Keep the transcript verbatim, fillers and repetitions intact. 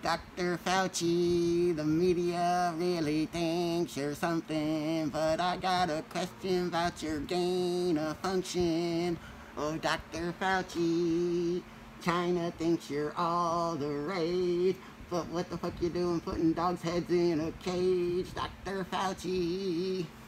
Doctor Fauci, the media really thinks you're something, but I got a question about your gain of function. Oh, Doctor Fauci, China thinks you're all the rage, but what the fuck you doing putting dogs' heads in a cage, Doctor Fauci?